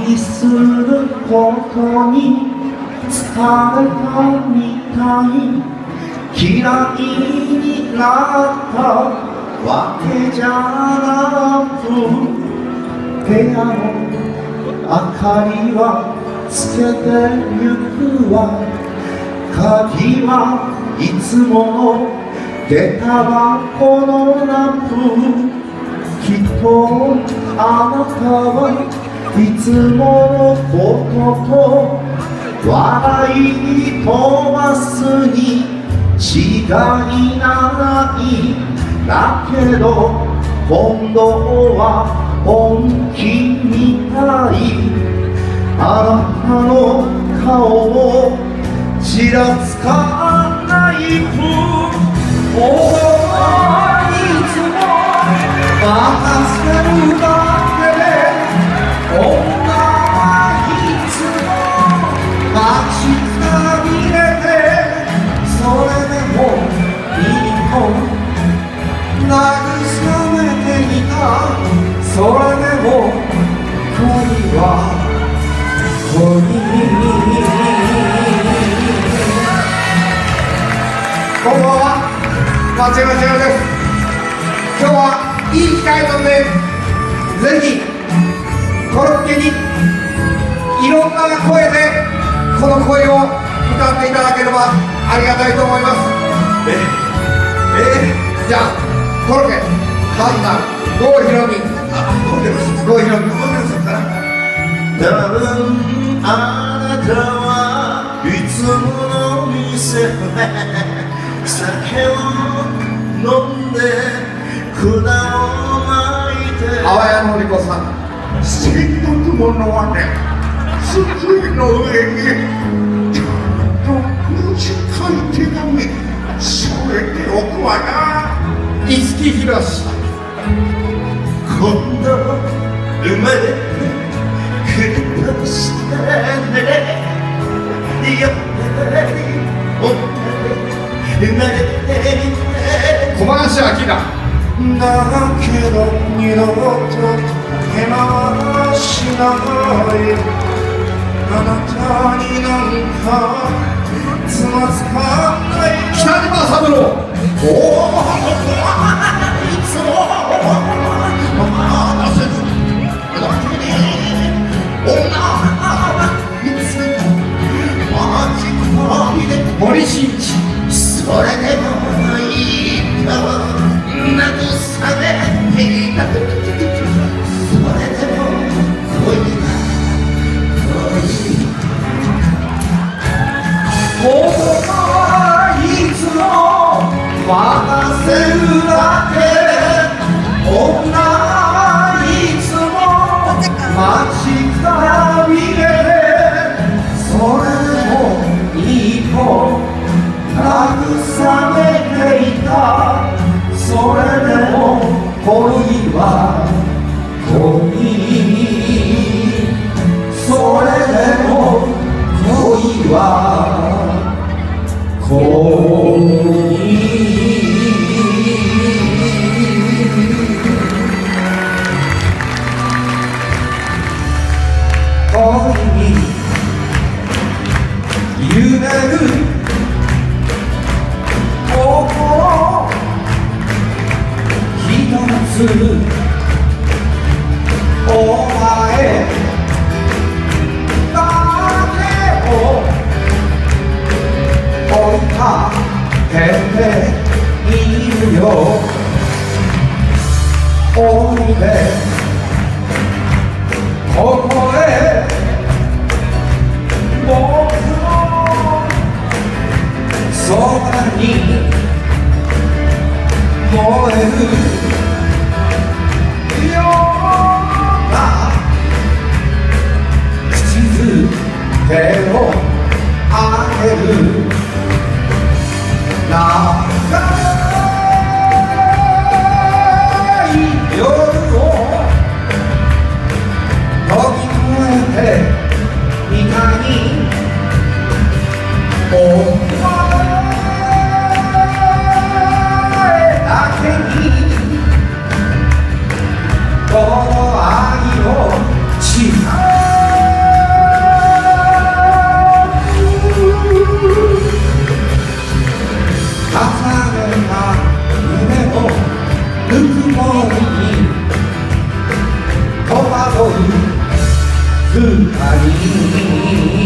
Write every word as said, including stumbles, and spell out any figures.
愛することに疲れたみたい、嫌いになったわけじゃなく、部屋の明かりはつけてゆくわ。鍵はいつもの下駄箱の中、きっとあなたはいつものことと笑い飛ばすに違いない。だけど今度は本気みたい。あなたの顔をちらつかないとおいつも任せるだけで、女はいつも待ちかびれて、それでもいいと慰めていた。それでも恋は恋。こんばんは、松山千代です。今日はいい機会なので、ぜひコロッケにいろんな声でこの声を歌っていただければありがたいと思います。ええー、じゃあコロッケまずは郷ひろみ、郷ひろみ多分あなたはいつもの店で酒を飲んで管を巻いて、淡谷のり子さん、せっかくものはね、机の上にちょっと短い手紙添えておくわな。五木ひろし、今度生まれてくるとしてね、やっぱり生まれて小林明だけど二度と手間しない。あなたになんかつまずかない。北島三郎、おおいつも待たせずだけに女はいつも待ち込みで。森進一、それでもいいと慰めていた。それでも恋が恋。僕はいつも任せるだけで、女はいつも待ちかびれて、それでもいいと慰めていた。それでも恋は恋。それでも恋は恋。恋に揺れる心ひとつ、お前だけを追いかけているよ。おいでここへ、僕のそばに燃えるような口づけをあげる。長い夜を飛び越えてみたい。お前だけに二人